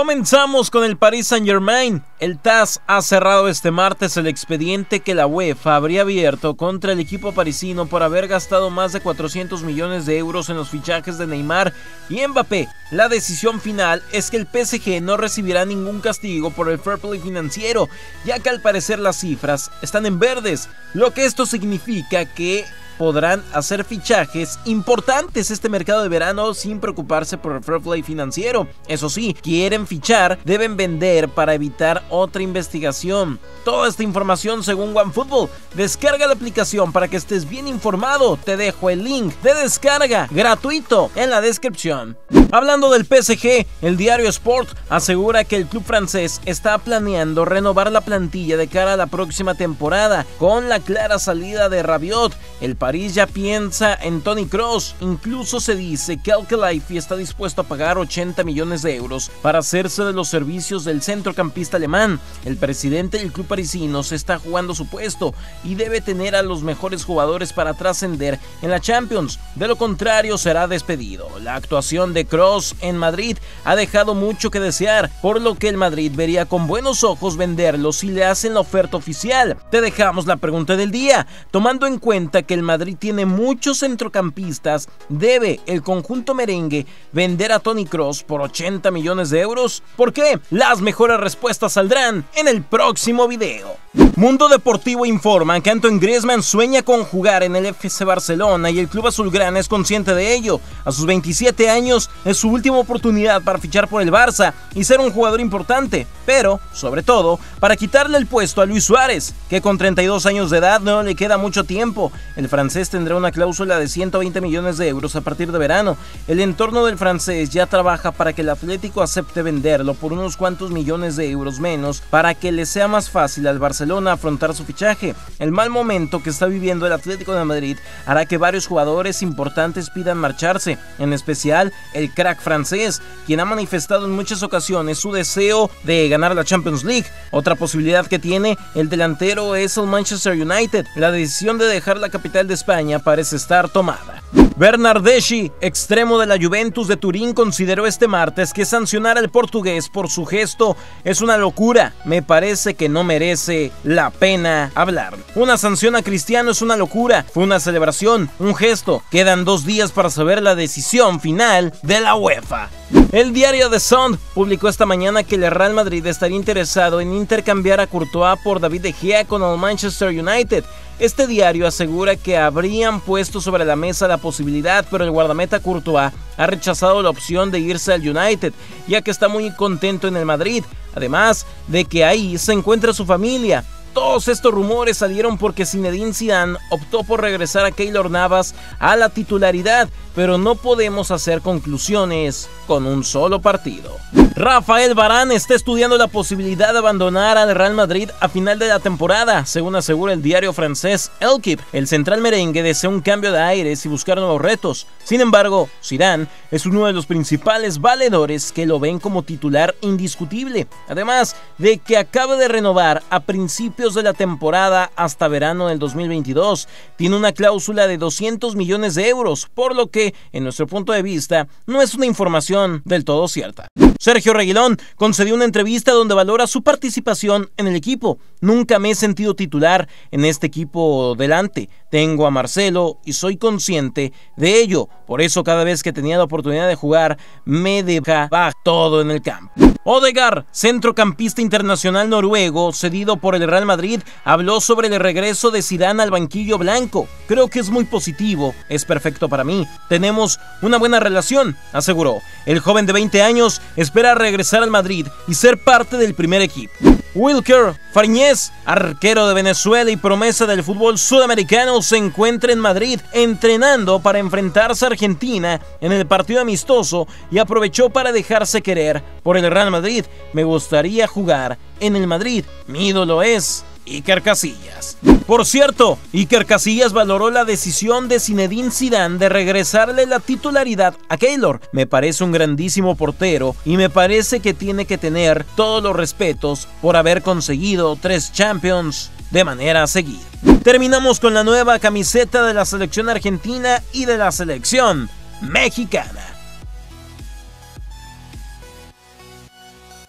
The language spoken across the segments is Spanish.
Comenzamos con el Paris Saint-Germain. El TAS ha cerrado este martes el expediente que la UEFA habría abierto contra el equipo parisino por haber gastado más de 400 millones de euros en los fichajes de Neymar y Mbappé. La decisión final es que el PSG no recibirá ningún castigo por el fair play financiero, ya que al parecer las cifras están en verdes, lo que esto significa que podrán hacer fichajes importantes este mercado de verano sin preocuparse por el fair play financiero. Eso sí, quieren fichar, deben vender para evitar otra investigación. Toda esta información según OneFootball. Descarga la aplicación para que estés bien informado. Te dejo el link de descarga gratuito en la descripción. Hablando del PSG, el diario Sport asegura que el club francés está planeando renovar la plantilla de cara a la próxima temporada con la clara salida de Rabiot. El París ya piensa en Toni Kroos. Incluso se dice que Al-Khelaifi está dispuesto a pagar 80 millones de euros para hacerse de los servicios del centrocampista alemán. El presidente del club parisino se está jugando su puesto y debe tener a los mejores jugadores para trascender en la Champions. De lo contrario, será despedido. La actuación de Kroos en Madrid ha dejado mucho que desear, por lo que el Madrid vería con buenos ojos venderlo si le hacen la oferta oficial. Te dejamos la pregunta del día. Tomando en cuenta que el Madrid tiene muchos centrocampistas, ¿debe el conjunto merengue vender a Toni Kroos por 80 millones de euros? ¿Por qué? Las mejores respuestas saldrán en el próximo video. Mundo Deportivo informa que Antoine Griezmann sueña con jugar en el FC Barcelona y el club azulgrana es consciente de ello. A sus 27 años es su última oportunidad para fichar por el Barça y ser un jugador importante, pero, sobre todo, para quitarle el puesto a Luis Suárez, que con 32 años de edad no le queda mucho tiempo. El francés tendrá una cláusula de 120 millones de euros a partir de verano. El entorno del francés ya trabaja para que el Atlético acepte venderlo por unos cuantos millones de euros menos para que le sea más fácil al Barcelona afrontar su fichaje. El mal momento que está viviendo el Atlético de Madrid hará que varios jugadores importantes pidan marcharse, en especial el crack francés, quien ha manifestado en muchas ocasiones su deseo de ganar la Champions League. Otra posibilidad que tiene el delantero es el Manchester United. La decisión de dejar la capital de España parece estar tomada. Bernardeschi, extremo de la Juventus de Turín, consideró este martes que sancionar al portugués por su gesto es una locura. Me parece que no merece la pena hablar. Una sanción a Cristiano es una locura. Fue una celebración, un gesto. Quedan 2 días para saber la decisión final de la UEFA. El diario The Sun publicó esta mañana que el Real Madrid estaría interesado en intercambiar a Courtois por David De Gea con el Manchester United. Este diario asegura que habrían puesto sobre la mesa la posibilidad, pero el guardameta Courtois ha rechazado la opción de irse al United, ya que está muy contento en el Madrid, además de que ahí se encuentra su familia. Todos estos rumores salieron porque Zinedine Zidane optó por regresar a Keylor Navas a la titularidad, pero no podemos hacer conclusiones con un solo partido. Rafael Varane está estudiando la posibilidad de abandonar al Real Madrid a final de la temporada, según asegura el diario francés L'Équipe. El central merengue desea un cambio de aires y buscar nuevos retos. Sin embargo, Zidane es uno de los principales valedores que lo ven como titular indiscutible, además de que acaba de renovar a principios de la temporada hasta verano del 2022. Tiene una cláusula de 200 millones de euros, por lo que, en nuestro punto de vista, no es una información del todo cierta. Sergio Reguilón concedió una entrevista donde valora su participación en el equipo. Nunca me he sentido titular en este equipo delante. Tengo a Marcelo y soy consciente de ello. Por eso cada vez que tenía la oportunidad de jugar, me dejaba todo en el campo. Odegaard, centrocampista internacional noruego, cedido por el Real Madrid, habló sobre el regreso de Zidane al banquillo blanco. Creo que es muy positivo, es perfecto para mí. Tenemos una buena relación, aseguró. El joven de 20 años espera regresar al Madrid y ser parte del primer equipo. Wilker Fariñez, arquero de Venezuela y promesa del fútbol sudamericano, se encuentra en Madrid entrenando para enfrentarse a Argentina en el partido amistoso y aprovechó para dejarse querer por el Real Madrid. Me gustaría jugar en el Madrid. Mi ídolo es Iker Casillas. Por cierto, Iker Casillas valoró la decisión de Zinedine Zidane de regresarle la titularidad a Keylor. Me parece un grandísimo portero y me parece que tiene que tener todos los respetos por haber conseguido 3 Champions de manera seguida. Terminamos con la nueva camiseta de la selección argentina y de la selección mexicana.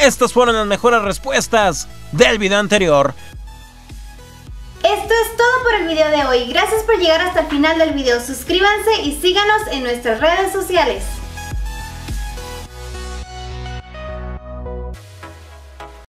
Estas fueron las mejores respuestas del video anterior. Esto es todo por el video de hoy. Gracias por llegar hasta el final del video. Suscríbanse y síganos en nuestras redes sociales.